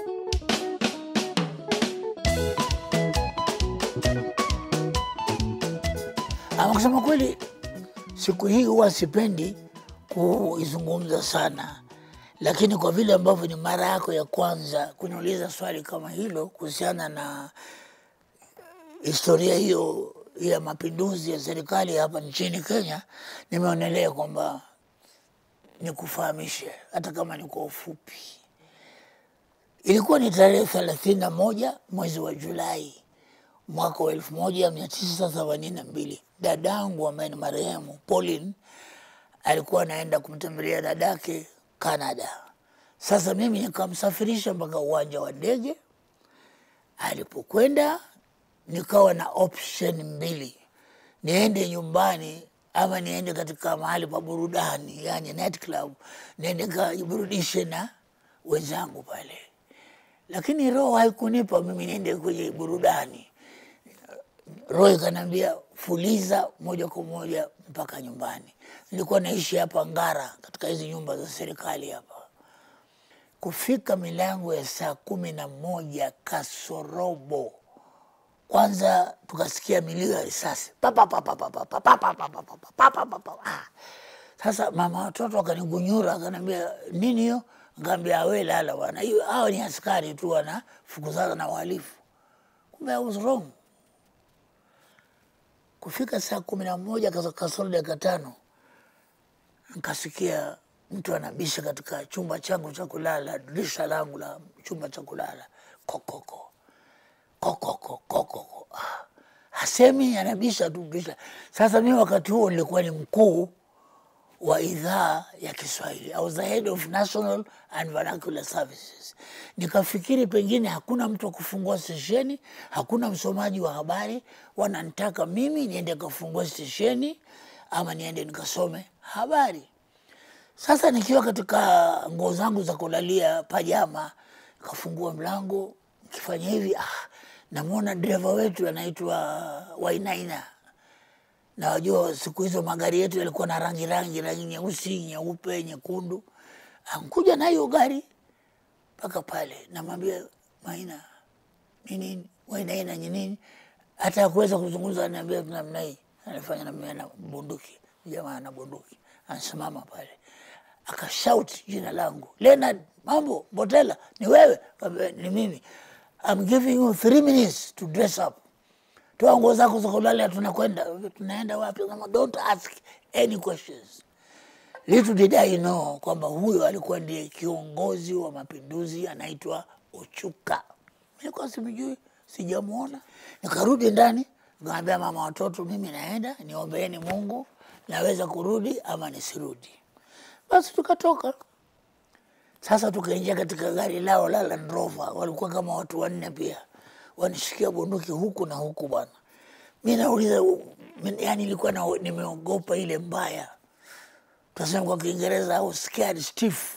Ama kusema kweli, siku hii huwa sipendi kuizungumza sana, lakini kwa vile ambavyo ni mara yako ya kwanza kuniuliza swali kama hilo kuhusiana na historia hiyo ya mapinduzi ya serikali hapa nchini Kenya, nimeonelea kwamba nikufahamishe hata kama ni kwa ufupi. Ilikuwa ni tarehe 31 mwezi wa Julai mwaka wa 1982. Dadangu ambaye ni marehemu Pauline alikuwa anaenda kumtembelea dadake Canada. Sasa mimi nikamsafirisha mpaka uwanja wa ndege. Alipokwenda nikawa na option mbili, niende nyumbani ama niende katika mahali pa burudani, yani night club, niende kajiburudishe na wenzangu pale. Lakini roho haikunipa mimi niende kwenye burudani. Roho ikaniambia fuliza moja kwa moja mpaka nyumbani. Nilikuwa naishi hapa Ngara katika hizi nyumba za serikali hapa. Kufika milango ya saa 11 kasorobo, kwanza tukasikia milio ya risasi. Sasa mama watoto akanigunyura, akaniambia nini hiyo? Ngambia wewe lala bwana, hiyo hao ni askari tu wanafukuzana na wahalifu. Kumbe I was wrong. Kufika saa 11 kasoro dakika 5 nikasikia mtu anabisha katika chumba changu cha kulala, dirisha langu la chumba cha kulala. Kokoko. Kokoko, kokoko. Hasemi, anabisha tu bisha. Sasa mimi wakati huo nilikuwa ni mkuu wa idhaa ya Kiswahili. I was the head of National and Vernacular Services. Nikafikiri pengine hakuna mtu wa kufungua stesheni, hakuna msomaji wa habari, wananitaka mimi niende kufungua stesheni ama niende nikasome habari. Sasa nikiwa katika nguo zangu za kulalia pajama, nikafungua mlango, nikifanya hivi, namuona driver wetu anaitwa Wainaina. Na wajua siku hizo magari yetu yalikuwa na rangi nyeusi, nyeupe, nyekundu. Ankuja na hiyo gari mpaka pale, namwambia Maina, nini? Wainaina nini? Hata hakuweza kuzungumza, ananiambia namna hii. Anafanya na mimi na bunduki. Jamaa ana bunduki. Anasimama pale. Akashout jina langu. Lenard, Mambo, Botela, ni wewe? Ni mimi. I'm giving you 3 minutes to dress up. Toa nguo zako za kulala, tunakwenda. Tunaenda wapi? Don't ask any questions. Little did I know kwamba huyo alikuwa ndiye kiongozi wa mapinduzi, anaitwa Ochuka. Nilikuwa simjui, sijamuona. Nikarudi ndani, nikamwambia mama watoto, mimi naenda, niombeeni Mungu, naweza kurudi ama nisirudi. Basi tukatoka. Sasa tukaingia katika gari lao la Land Rover. Walikuwa kama watu 4 pia. Wanishikia bunduki huku na huku bwana. Mimi nauliza, yani nilikuwa nimeogopa ile mbaya. Tunasema kwa Kiingereza au scared stiff.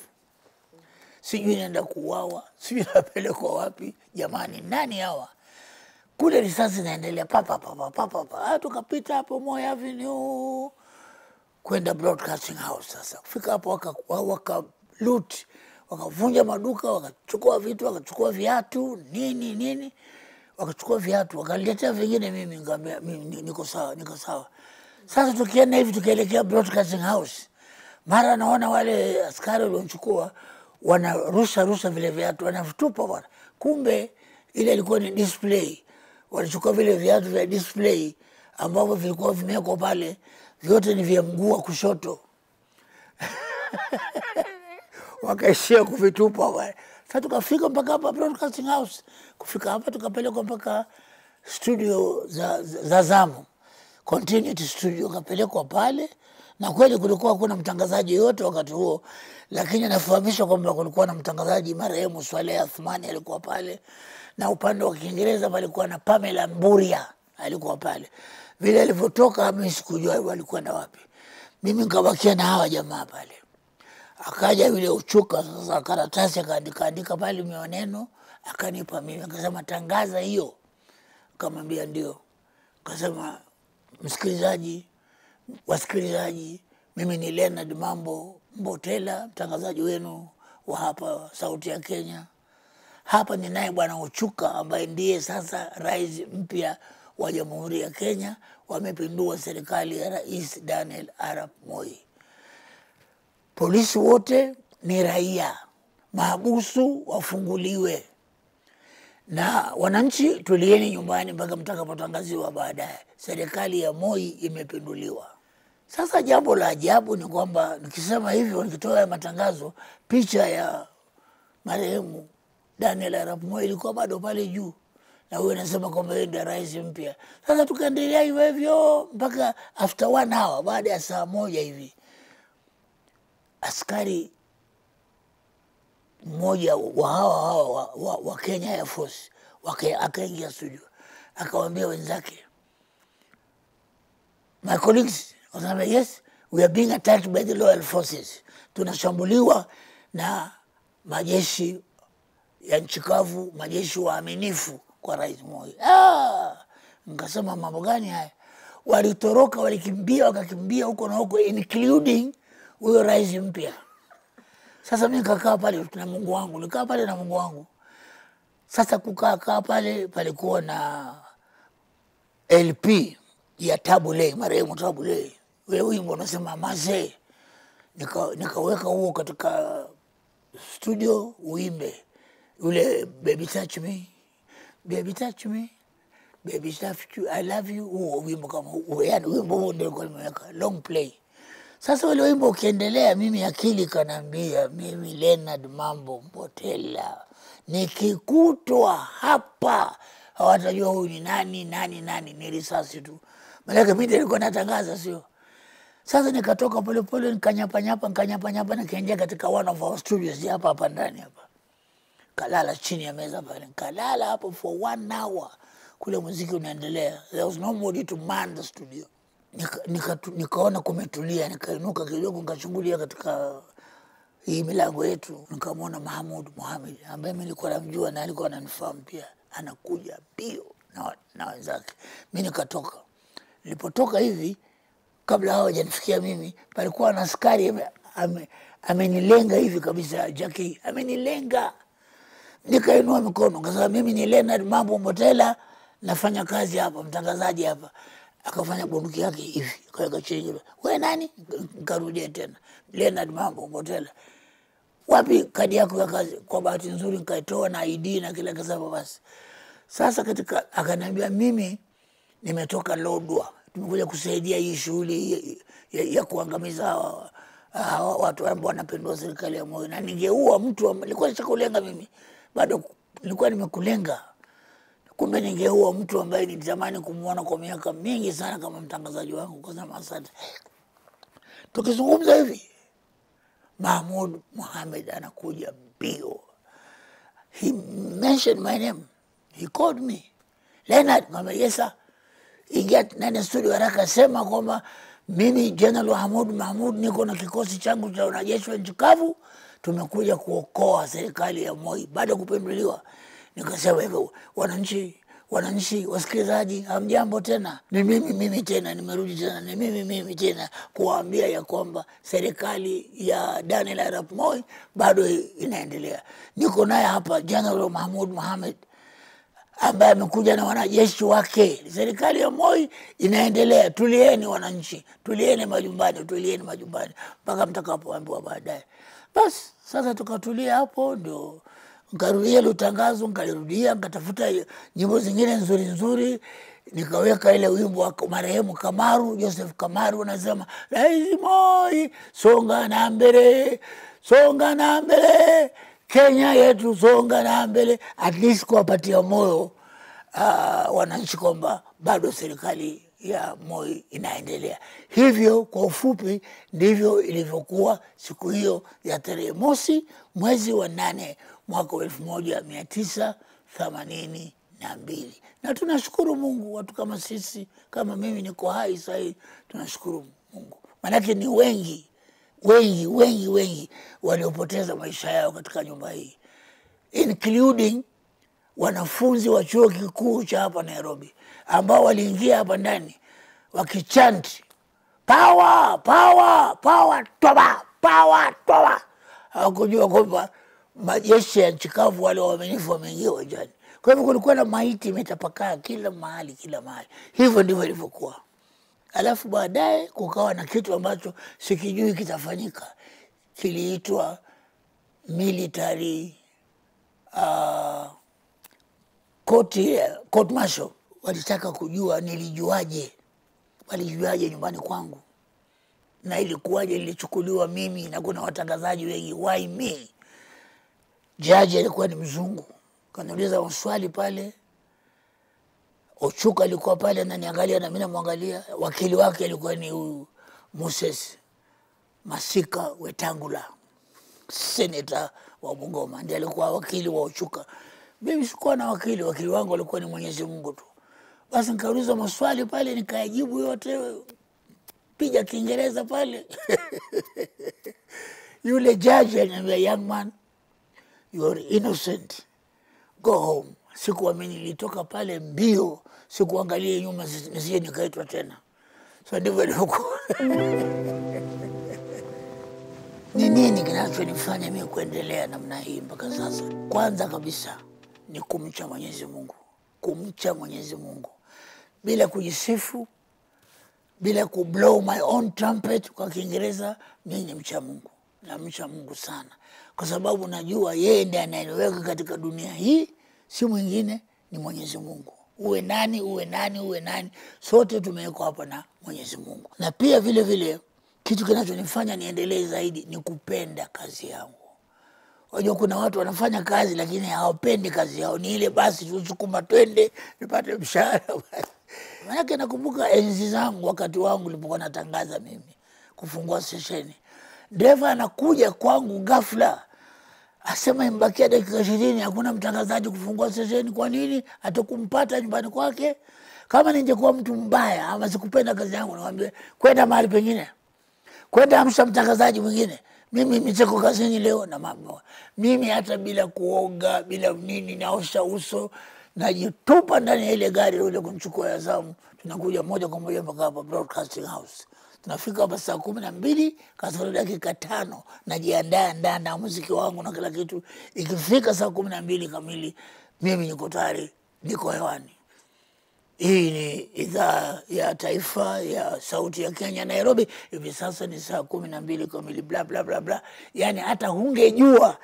Sijui naenda kuuawa, sijui napelekwa wapi. Jamani, nani hawa? Kule risasi zinaendelea papa. Tukapita hapo Moi Avenue kwenda Broadcasting House. Sasa kufika hapo waka loot, wakavunja maduka, wakachukua vitu, wakachukua viatu, nini. Wakachukua viatu, wakaletea vingine, mimi ngambia mimi niko sawa. Sasa tukienda hivi tukielekea Broadcasting House, mara naona wale askari waliochukua wanarusha vile viatu, wanavitupa bwana. Kumbe ile ilikuwa ni display. Walichukua vile viatu vya display ambavyo vilikuwa vimewekwa pale, vyote ni vya mguu wa kushoto. Wakaishia kuvitupa bwana. Sasa tukafika mpaka hapa Broadcasting House. Kufika hapa tukapelekwa mpaka studio za zamu, Continuity Studio, kapelekwa pale. Na kweli kulikuwa hakuna mtangazaji yote wakati huo, lakini nafahamishwa kwamba kulikuwa na mtangazaji marehemu Swaleh Athmani alikuwa pale, na upande wa Kiingereza palikuwa na Pamela Mburia alikuwa pale. Vile alivyotoka mimi sikujua walikuwa na wapi. Mimi nikabakia na hawa jamaa pale. Akaja yule Uchuka, sasa karatasi akaandika pale maneno, akanipa mimi, akasema tangaza hiyo. Akamwambia ndio. Akasema wasikilizaji, mimi ni Lenard Mambo Mbotela, mtangazaji wenu wa hapa Sauti ya Kenya. Hapa ninaye Bwana Uchuka ambaye ndiye sasa rais mpya wa Jamhuri ya Kenya. Wamepindua serikali ya Rais Daniel Arap Moi. Polisi wote ni raia, mahabusu wafunguliwe, na wananchi tulieni nyumbani mpaka mtakapotangaziwa baadaye. Serikali ya Moi imepinduliwa. Sasa jambo la ajabu ni kwamba nikisema hivyo, nikitoa matangazo, picha ya marehemu Daniel Arap Moi ilikuwa bado pale juu, na huyo anasema kwamba yeye ndiye rais mpya. Sasa tukaendelea hivyo mpaka after 1 hour, baada ya saa moja hivi, askari mmoja wa hawa wa Kenya Air Force akaingia studio, akawaambia wenzake, my colleagues, wasema, yes, we are being attacked by the loyal forces. Tunashambuliwa na majeshi ya nchi kavu, majeshi waaminifu kwa Rais Moi. Nikasema mambo gani haya? Walitoroka, walikimbia, wakakimbia huko na huko, including huyo rais mpya. Sasa mimi nikakaa pale na Mungu wangu, nikaa pale na Mungu wangu. Sasa kukaa pale, palikuwa na LP ya Tabule, marehemu Tabule. Ule wimbo unasema Mazee. Nikaweka huo katika studio uimbe. Ule baby touch me, baby touch me, baby touch you, I love you. Huo wimbo kama huo, yani wimbo huo ndio nilikuwa nimeweka long play. Sasa ule wimbo ukiendelea, mimi akili kanambia, mimi Lenard Mambo Mbotela, nikikutwa hapa hawatajua huyu ni nani, ni risasi tu. Maana mimi nilikuwa natangaza, sio? Sasa nikatoka pole nikanyapa, nikaingia katika one of our studios hapa ndani hapa. Kalala chini ya meza pale, kalala hapo for 1 hour. Kule muziki unaendelea. There was nobody to man the studio. Nikaona kumetulia, nikainuka kidogo, nikachungulia katika hii milango yetu, nikamwona Mahmud Mohamed ambaye mimi nilikuwa namjua na alikuwa ananifahamu pia, anakuja bio na wenzake. Mimi nikatoka. Nilipotoka hivi, kabla hawajanifikia mimi, palikuwa na askari amenilenga hivi kabisa, Jackie amenilenga. Nikainua mikono, kasema mimi ni Lenard Mambo Mbotela, nafanya kazi hapa, mtangazaji hapa. Akafanya bunduki yake hivi, kaweka chini. Wewe nani? Nikarudia tena, Lenard Mambo Mbotela. Wapi kadi yako ya kazi? Kwa bahati nzuri nikaitoa na ID na kila kasaba basi. Sasa katika akaniambia, mimi nimetoka Lodwa, tumekuja kusaidia hii shughuli ya kuangamiza watu ambao wanapindua serikali ya Moi, na ningeua mtu. Nilikuwa nishakulenga mimi, bado nilikuwa nimekulenga. Kumbe ningeua mtu ambaye nilitamani kumuona kwa miaka mingi sana kama mtangazaji wangu. Kwa sababu asante. Tukizungumza hivi, Mahmud Mohamed anakuja mbio. He mentioned my name. He called me. Lenard, mama, yes sir. Ingia ndani studio haraka, sema kwamba mimi General Mahmud niko na kikosi changu cha wanajeshi wa nchi kavu, tumekuja kuokoa serikali ya Moi baada kupinduliwa. Nikasema hivyo, wananchi, wasikilizaji, hamjambo tena. Ni mimi tena, nimerudi tena, ni mimi tena kuwaambia ya kwamba serikali ya Daniel Arap Moi bado inaendelea. Niko naye hapa General Mahmud Mohamed ambaye amekuja na wanajeshi wake. Serikali ya Moi inaendelea. Tulieni wananchi, tulieni majumbani mpaka mtakapoambiwa baadaye. Basi sasa tukatulia hapo, ndio nikarudia ile tangazo, nikatafuta nyimbo zingine nzuri, nikaweka ile wimbo wa marehemu Kamaru, Joseph Kamaru, anasema Rais Moi, songa na mbele, Kenya yetu, songa na mbele, at least kuwapatia moyo wananchi kwamba bado serikali ya Moi inaendelea. Hivyo kwa ufupi ndivyo ilivyokuwa siku hiyo ya tarehe 1 mwezi wa 8 mwaka 1982. Na tunashukuru Mungu, watu kama sisi, kama mimi niko hai sasa, tunashukuru Mungu. Manake ni wengi waliopoteza maisha yao katika nyumba hii, including wanafunzi wa chuo kikuu cha hapa Nairobi ambao waliingia hapa ndani wakichanti power, toba. Hawakujua kwamba majeshi ya nchi kavu wale waaminifu wameingia uwanjani. Kwa hivyo kulikuwa na maiti imetapakaa kila mahali, kila mahali. Hivyo ndivyo ilivyokuwa. Alafu baadaye kukawa na kitu ambacho sikijui kitafanyika, kiliitwa military court martial. Walitaka kujua nilijuaje, walijuaje nyumbani kwangu na ilikuwaje nilichukuliwa mimi, na kuna watangazaji wengi, why me? Jaji alikuwa ni mzungu, kaniuliza maswali pale. Ochuka alikuwa pale ananiangalia na mimi namwangalia. Wakili wake alikuwa ni Moses Masika Wetangula, senator wa Bungoma, ndiye alikuwa wakili wa Ochuka. Mimi sikuwa na wakili, wakili wangu alikuwa ni Mwenyezi Mungu tu. Basi nikauliza maswali pale, nikayajibu yote, piga Kiingereza pale. Yule judge ananiambia, young man, you are innocent, go home. Sikuamini, nilitoka pale mbio, sikuangalia nyuma nisije nikaitwa tena. So ndivyo ilivyokuwa. Ni nini kinachonifanya mimi kuendelea namna hii mpaka sasa? Kwanza kabisa ni kumcha Mwenyezi Mungu. Kumcha Mwenyezi Mungu bila kujisifu, bila kublow my own trumpet kwa Kiingereza. Mimi ni mcha Mungu, namcha Mungu sana, kwa sababu najua yeye ndiye anayeniweka katika dunia hii, si mwingine, ni Mwenyezi Mungu. Uwe nani, uwe nani, uwe nani, sote tumewekwa hapa na Mwenyezi Mungu. Na pia vile vile kitu kinachonifanya niendelee zaidi ni kupenda kazi yangu. Wajua kuna watu wanafanya kazi lakini hawapendi kazi yao, ni ile basi tusukuma twende nipate mshahara. Maana nakumbuka enzi zangu, wakati wangu nilipokuwa natangaza mimi kufungua sesheni, dereva anakuja kwangu ghafla asema imbakia dakika 20 hakuna mtangazaji kufungua sesheni. Kwa nini? Atakumpata nyumbani kwake. Kama ningekuwa mtu mbaya ama sikupenda kazi yangu, nawaambia kwenda mahali pengine, kwenda amsha mtangazaji mwingine. Mimi niko kazini leo na Mambo. Mimi hata bila kuoga, bila nini, naosha uso, najitupa ndani ya ile gari ile kumchukua Yazamu. Tunakuja moja kwa moja mpaka hapa Broadcasting House. Tunafika hapa saa 12 kasoro dakika 5, najiandaa ndani na muziki wangu na kila kitu. Ikifika saa 12 kamili mimi niko tayari, niko hewani. Hii ni idhaa ya taifa ya sauti ya Kenya, Nairobi. Hivi sasa ni saa 12 kamili, bla bla bla bla. Yani hata hungejua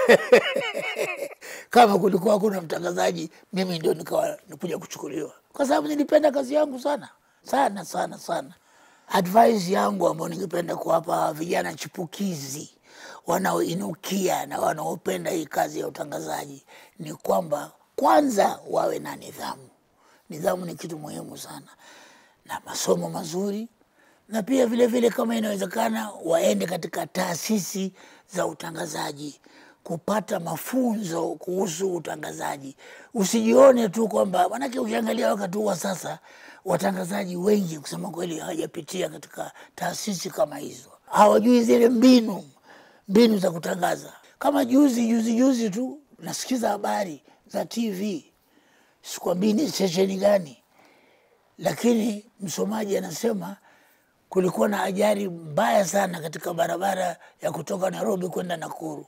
kama kulikuwa kuna mtangazaji, mimi ndio nikuja kuchukuliwa, kwa sababu nilipenda kazi yangu sana sana sana sana. Advice yangu ambayo ningependa kuwapa vijana chipukizi wanaoinukia na wanaopenda hii kazi ya utangazaji ni kwamba kwanza wawe na nidhamu. Nidhamu ni kitu muhimu sana, na masomo mazuri, na pia vile vile kama inawezekana waende katika taasisi za utangazaji kupata mafunzo kuhusu utangazaji. Usijione tu kwamba, manake ukiangalia wakati wa sasa watangazaji wengi kusema kweli hawajapitia katika taasisi kama hizo. Hawajui zile mbinu za kutangaza. Kama juzi tu nasikiza habari za TV, sikwambii ni sesheni gani, lakini msomaji anasema kulikuwa na ajali mbaya sana katika barabara ya kutoka Nairobi kwenda Nakuru.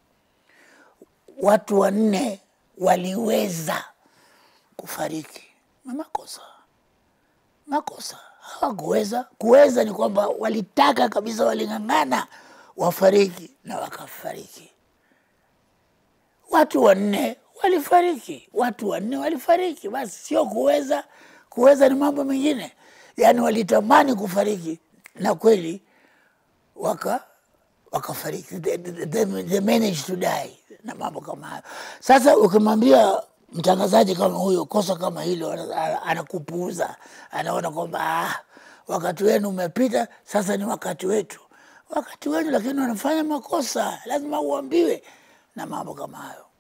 Watu 4 waliweza kufariki. Na makosa hawakuweza. Kuweza ni kwamba walitaka kabisa, waling'ang'ana wafariki na wakafariki. Watu 4 walifariki. Watu 4 walifariki. Basi sio kuweza. Kuweza ni mambo mengine. Yani walitamani kufariki na kweli wakafariki. They managed to die na mambo kama hayo. Sasa ukimwambia mtangazaji kama huyo kosa kama hilo, anakupuuza. Anaona kwamba wakati wenu umepita, sasa ni wakati wetu. Wakati wetu, lakini wanafanya makosa, lazima uambiwe na mambo kama hayo.